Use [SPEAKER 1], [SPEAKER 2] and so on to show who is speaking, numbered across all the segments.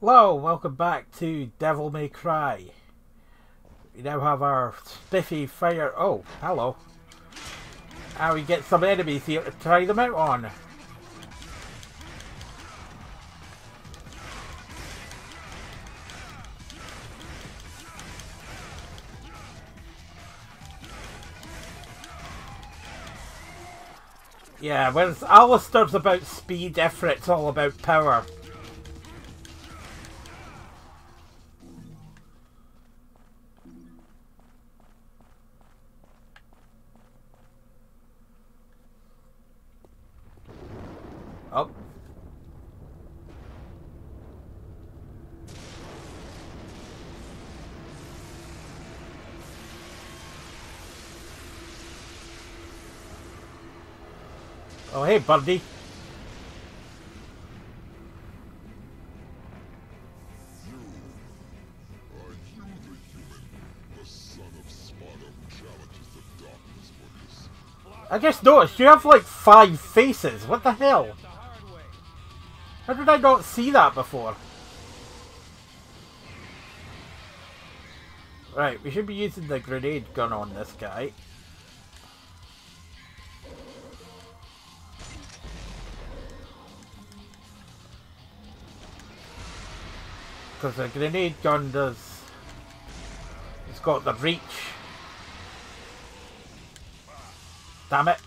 [SPEAKER 1] Hello, welcome back to Devil May Cry. We now have our spiffy fire. Oh, hello. And we get some enemies here to try them out on. Yeah, whereas Alistair's about speed, Ifrit's all about power. Oh. Oh, hey, Birdie. I just noticed you have like 5 faces. What the hell? How did I not see that before? Right, we should be using the grenade gun on this guy. Because the grenade gun does... It's got the reach. Damn it.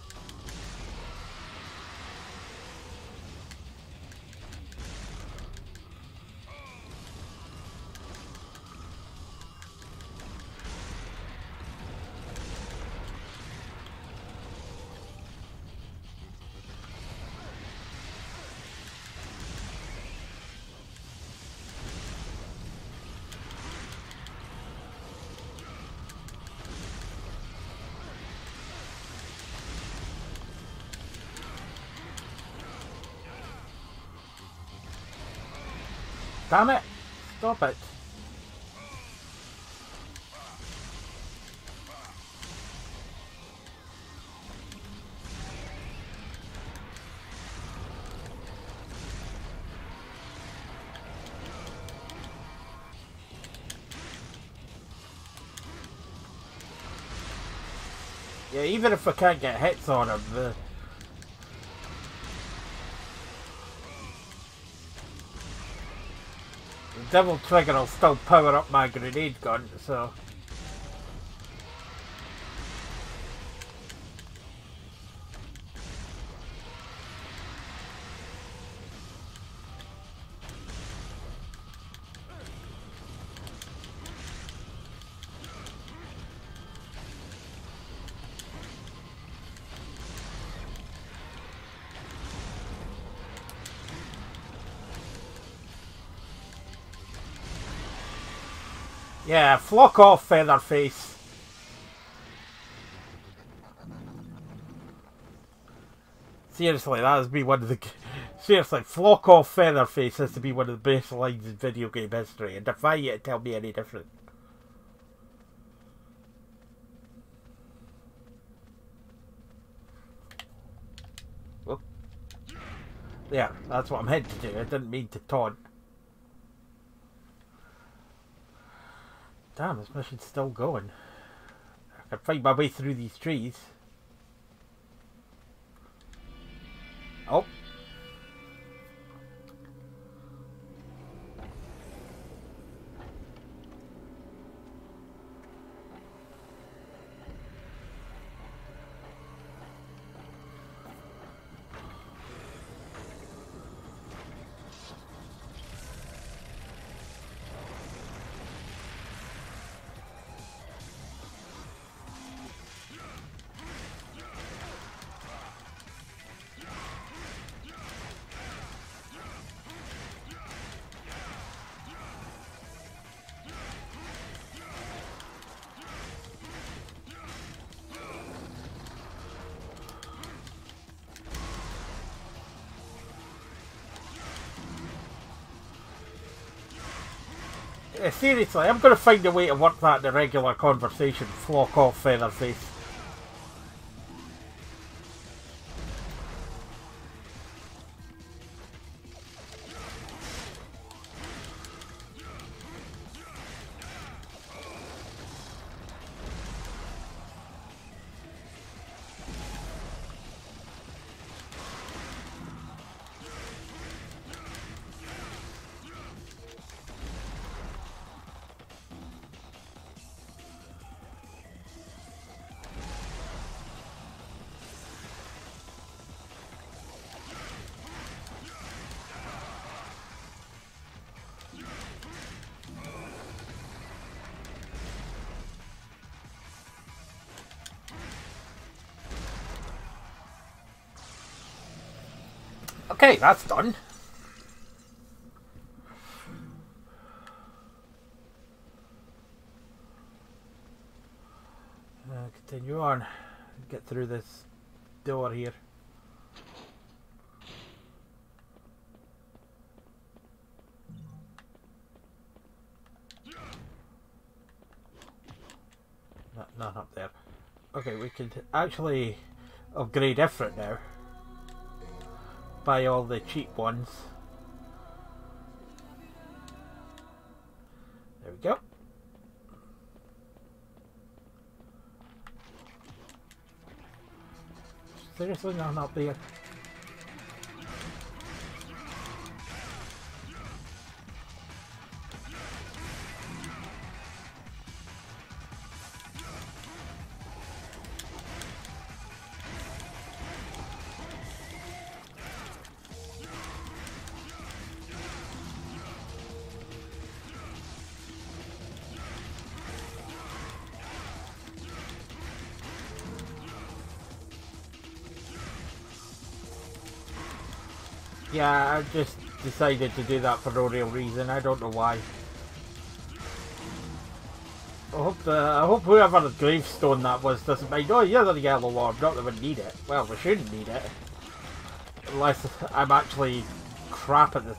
[SPEAKER 1] Damn it! Stop it! Yeah, even if I can't get hits on him, the Devil Trigger will still power up my grenade gun, so... Yeah, flock off, Featherface. Seriously, that has been one of the... Seriously, flock off, Featherface has to be one of the best lines in video game history, and defy you to tell me any different. Whoop. Yeah, that's what I'm meant to do. I didn't mean to taunt. Damn, this mission's still going. I can find my way through these trees. Oh. Seriously, I'm going to find a way to work that in a regular conversation. Flock off, Featherface. Hey, that's done. Continue on. Get through this door here. Not up there. Okay, we can actually upgrade Ifrit now. Buy all the cheap ones. There we go. Seriously, no, not there. Yeah, I just decided to do that for no real reason. I don't know why. I hope whoever the gravestone that was doesn't mind. Oh, you're the yellow orb. Not that we need it. Well, we shouldn't need it. Unless I'm actually crap at this.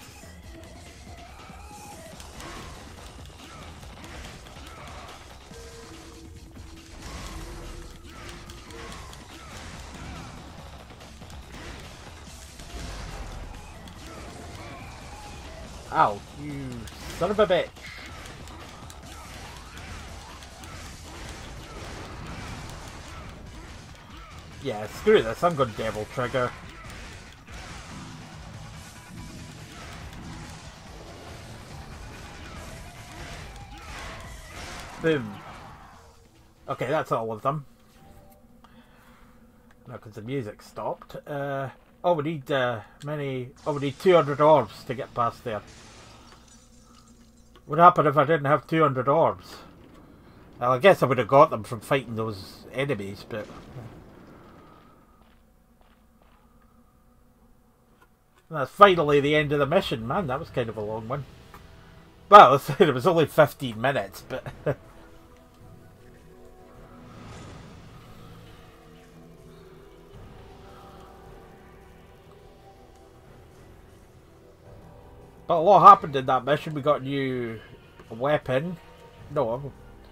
[SPEAKER 1] Ow, you son of a bitch. Yeah, screw this. I'm going to Devil Trigger. Boom. Okay, that's all of them. No, because the music stopped. Oh, we need we need 200 orbs to get past there. What happened if I didn't have 200 orbs? Well, I guess I would have got them from fighting those enemies, but... That's finally the end of the mission, man. That was kind of a long one. Well, it was only 15 minutes, but... But a lot happened in that mission. We got a new weapon. No.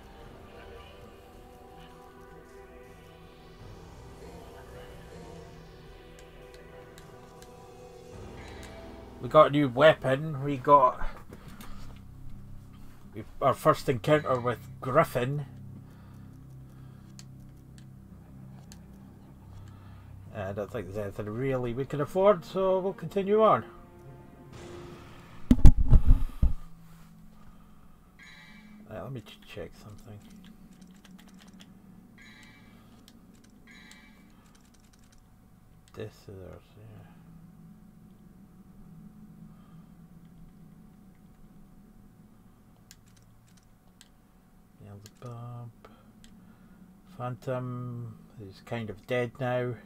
[SPEAKER 1] We got a new weapon. We got our first encounter with Griffin. I don't think there's anything really we can afford, so we'll continue on. Let me check something. This is ours, yeah. Beelzebub. Phantom is kind of dead now.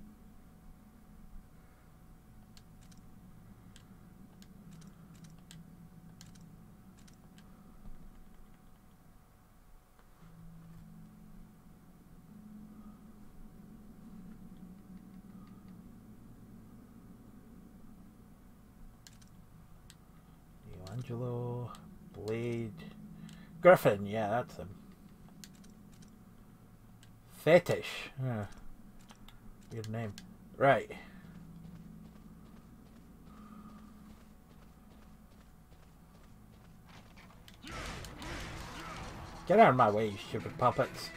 [SPEAKER 1] Angelo, Blade, Griffin, yeah, that's him. Fetish, yeah. Weird name. Right. Get out of my way, you stupid puppets.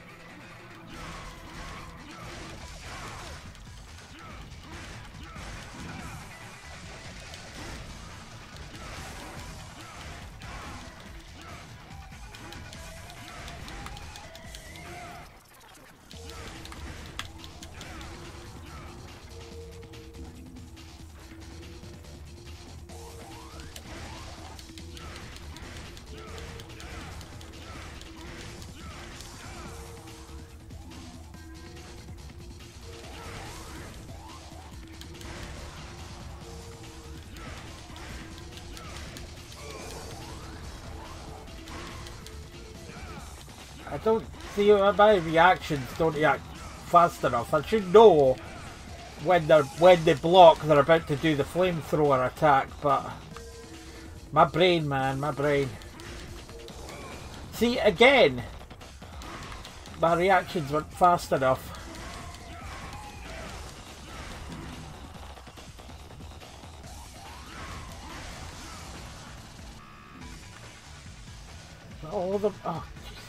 [SPEAKER 1] I don't see my reactions don't react fast enough. I should know when they block they're about to do the flamethrower attack, but my brain, man, my brain. See, again, my reactions weren't fast enough. All of them. Oh,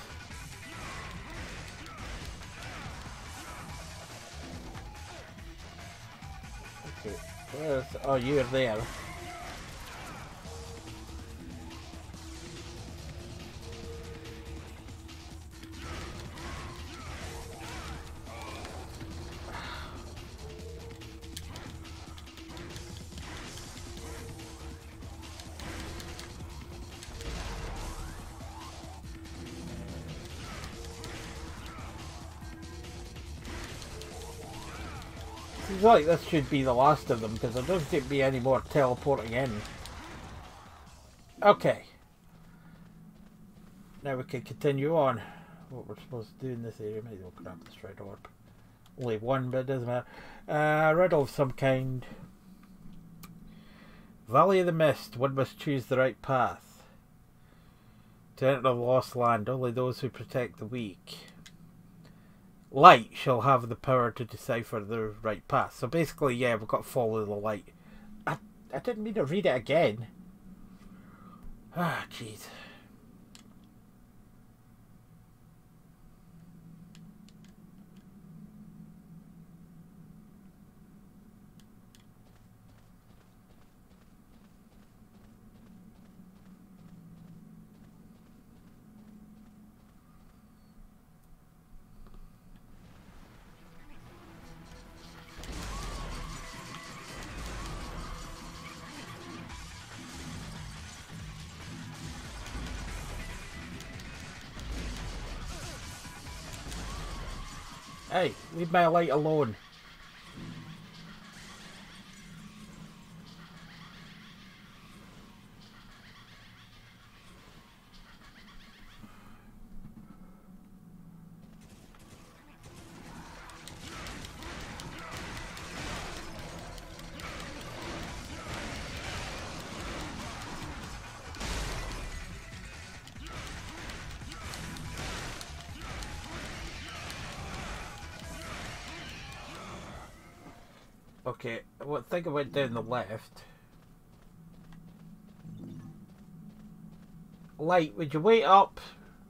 [SPEAKER 1] jeez. Okay. Where's, oh, you're there. Seems like this should be the last of them because there doesn't seem to be any more teleporting in. Okay. Now we can continue on. What we're supposed to do in this area. Maybe we'll grab this red orb. Only one, but it doesn't matter. Riddle of some kind. Valley of the Mist. One must choose the right path. To enter the Lost Land, only those who protect the weak. Light shall have the power to decipher the right path. So basically, yeah, we've got to follow the light. I didn't mean to read it again. Ah, jeez. Hey, leave my light alone. Okay, well, I think I went down the left. Light, would you wait up?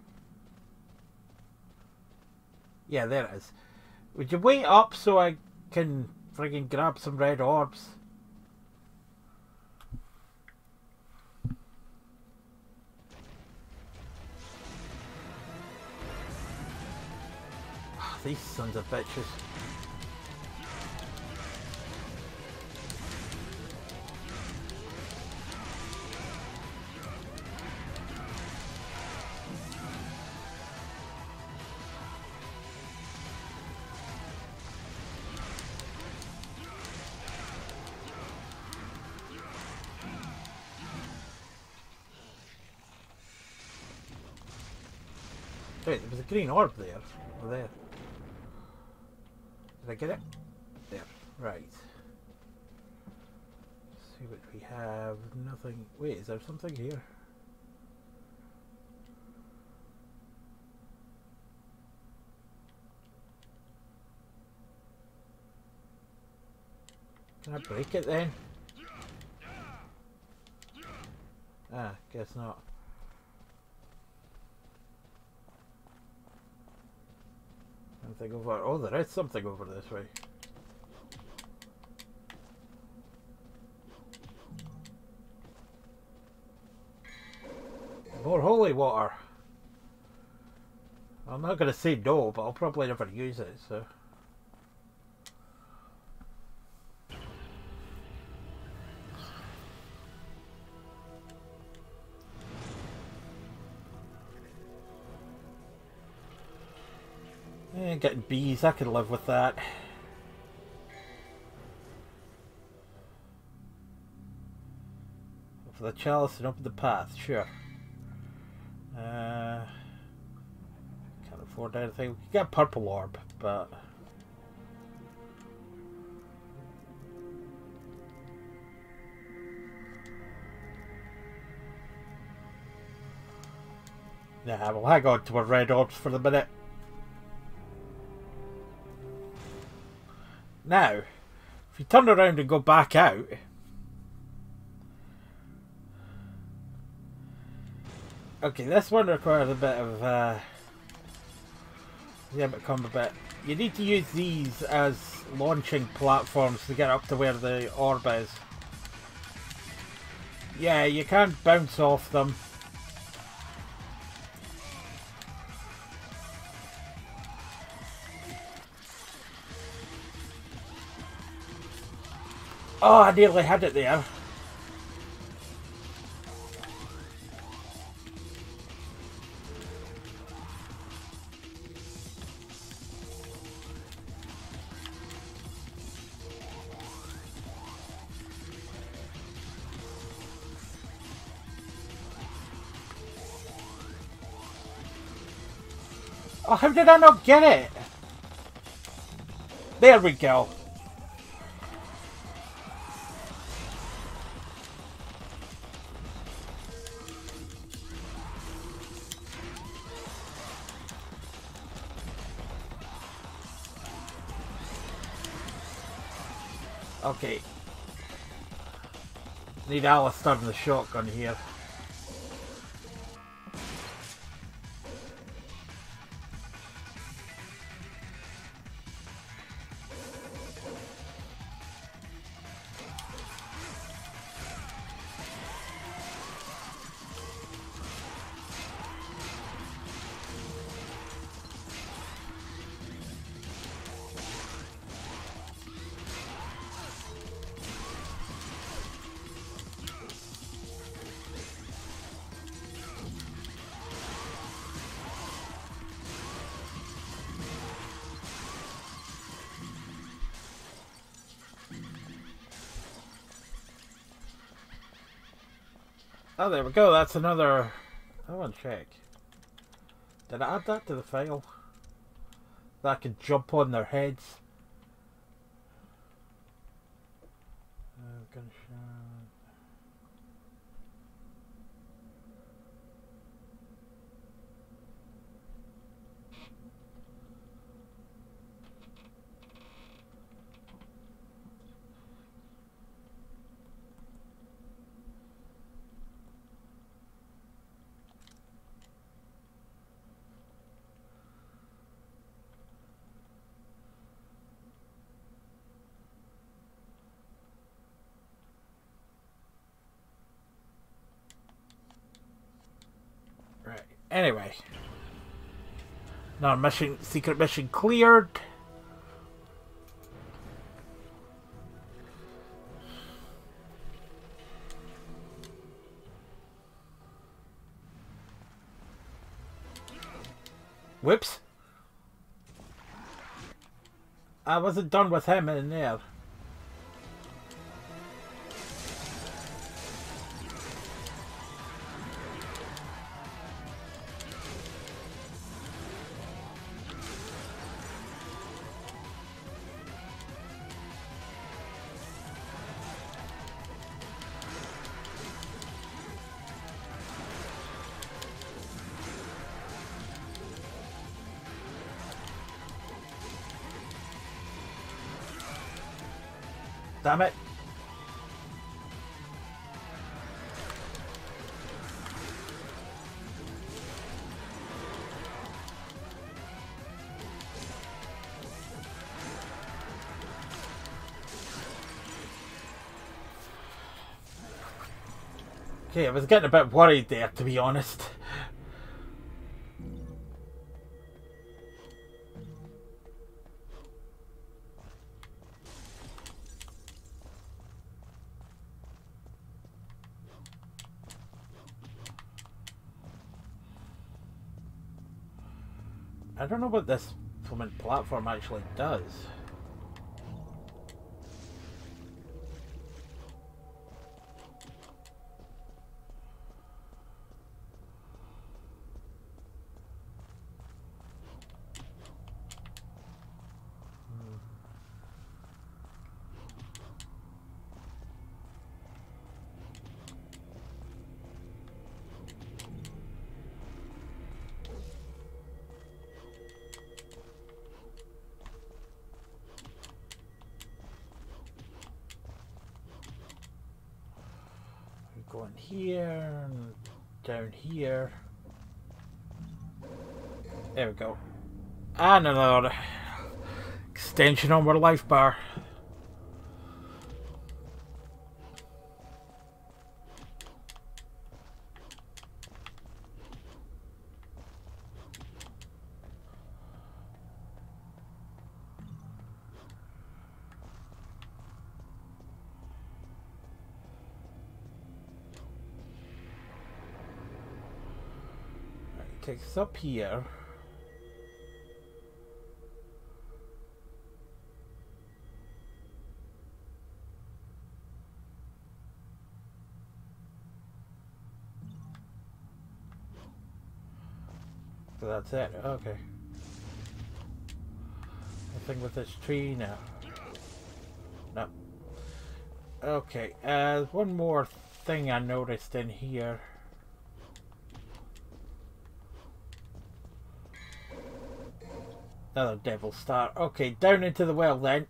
[SPEAKER 1] Yeah, there it is. Would you wait up so I can friggin' grab some red orbs? These sons of bitches. Wait, there was a green orb there. Over there. Did I get it? There. Right. Let's see what we have. Nothing. Wait, is there something here? Can I break it then? Ah, guess not. Something over. Oh, there is something over this way. More holy water. I'm not going to say no, but I'll probably never use it, so. Getting bees, I can live with that. For the chalice and open the path, sure. Can afford anything. We could get a purple orb, but... yeah, we'll hang on to our red orbs for the minute. Now, if you turn around and go back out... okay, this one requires a bit of... yeah, but come a bit... you need to use these as launching platforms to get up to where the orb is. Yeah, you can't bounce off them. Oh, I nearly had it there. Oh, how did I not get it? There we go. Okay. Need Alistair in the shotgun here. Oh, there we go. That's another... I want to check. Did I add that to the file? That I could jump on their heads. Gunshot. Right. Anyway. Now mission, secret mission cleared. Whoops. I wasn't done with him in there. Damn it. Okay, I was getting a bit worried there, to be honest. I don't know what this platform actually does. Going here and down here. There we go. And another extension on our life bar. Right, takes us up here. So that's it, okay. Nothing with this tree now. No. Okay, one more thing I noticed in here. Another devil star. Okay, down into the well then.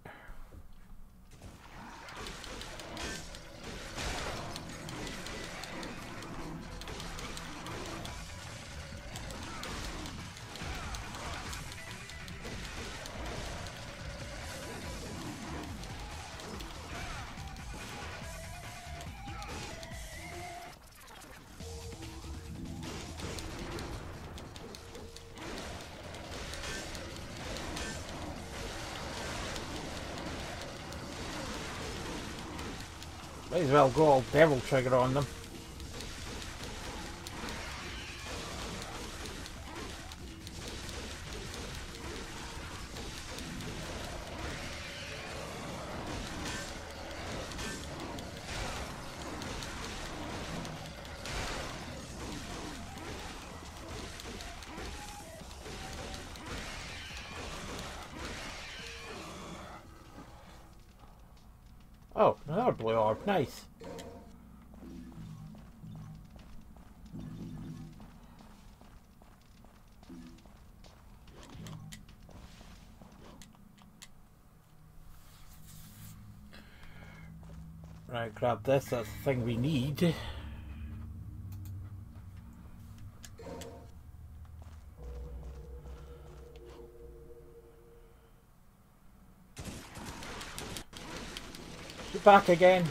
[SPEAKER 1] Might as well go all devil trigger on them. Oh, another blue orb. Nice. Right, grab this. That's the thing we need. You're back again.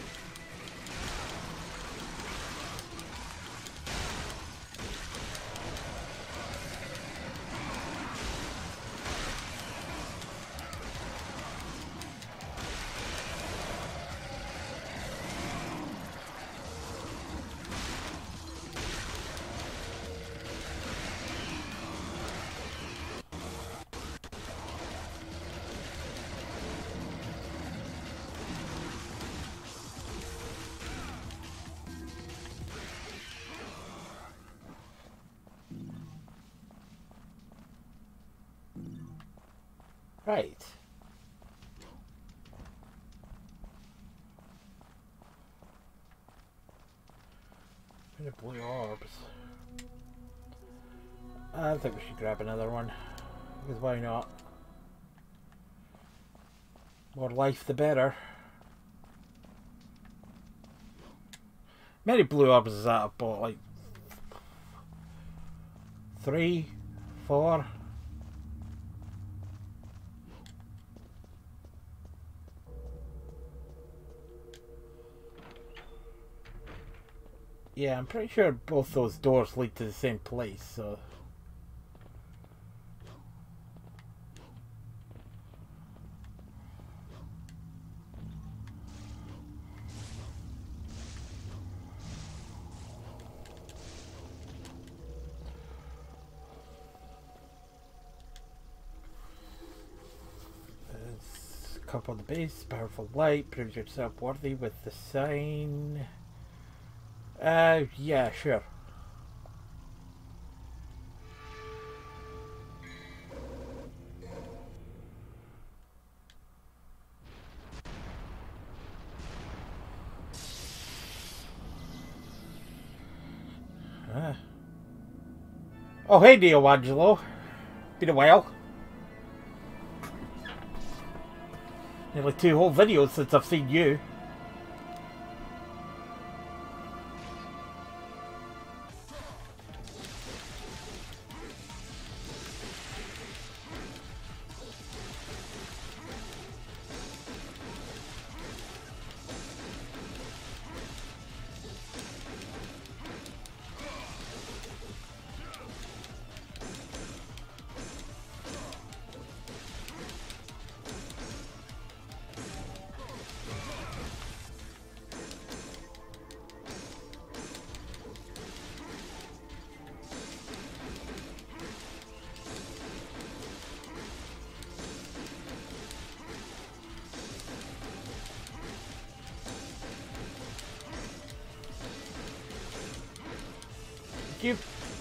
[SPEAKER 1] Right. The blue orbs. I think we should grab another one. Because why not? More life the better. Many blue orbs is that about like 3, 4. Yeah, I'm pretty sure both those doors lead to the same place, so... Cup on the base, powerful light, proves yourself worthy with the sign. Yeah, sure. Oh, hey, Neo Angelo. Been a while. Nearly 2 whole videos since I've seen you. you.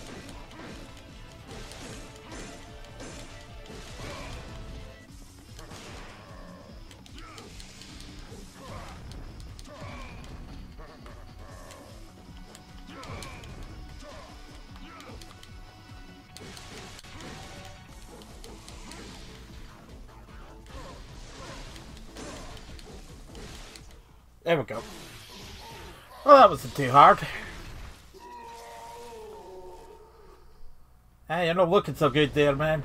[SPEAKER 1] There we go. Well, that wasn't too hard. Hey, you're not looking so good there, man.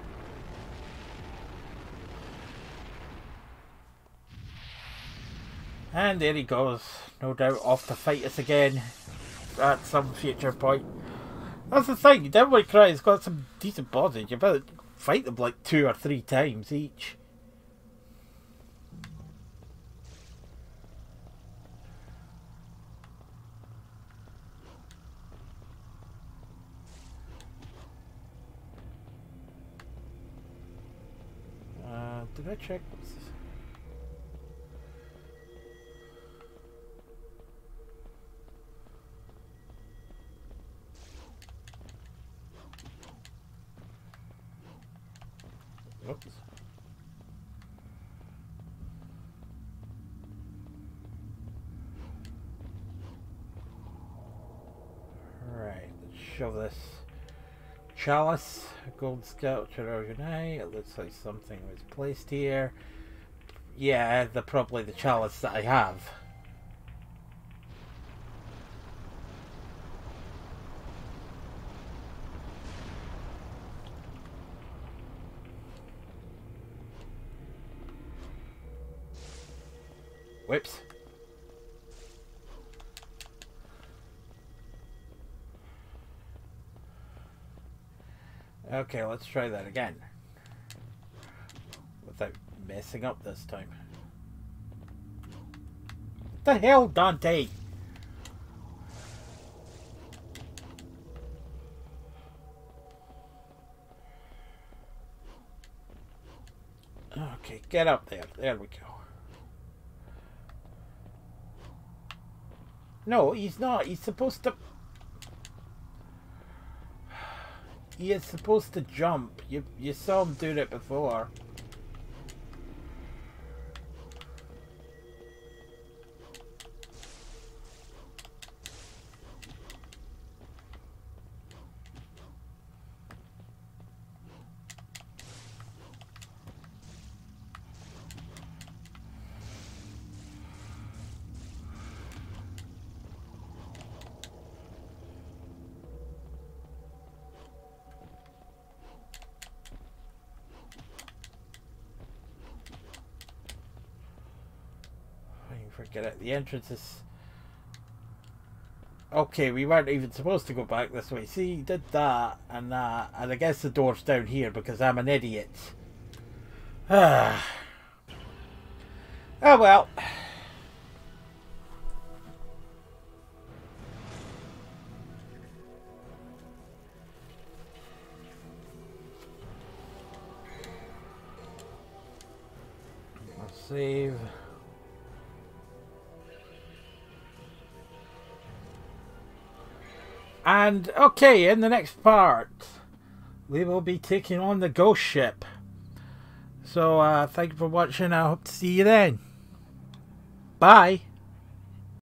[SPEAKER 1] And there he goes. No doubt off to fight us again at some future point. That's the thing, Devil May Cry's got some decent bosses. You better fight them like 2 or 3 times each. Did I check this? Oops. Right, let's shove this chalice, gold sculpture overnight. It looks like something was placed here. Yeah, probably the chalice that I have. Whoops. Okay, let's try that again. Without messing up this time. What the hell, Dante? Okay, get up there. There we go. No, he's not. He's supposed to... He is supposed to jump. You saw him do it before. Forget it. The entrance is... Okay, we weren't even supposed to go back this way. See, he did that, and I guess the door's down here because I'm an idiot. Ah. Oh well. Let's save. And, okay, in the next part, we will be taking on the ghost ship. So, thank you for watching. I hope to see you then. Bye.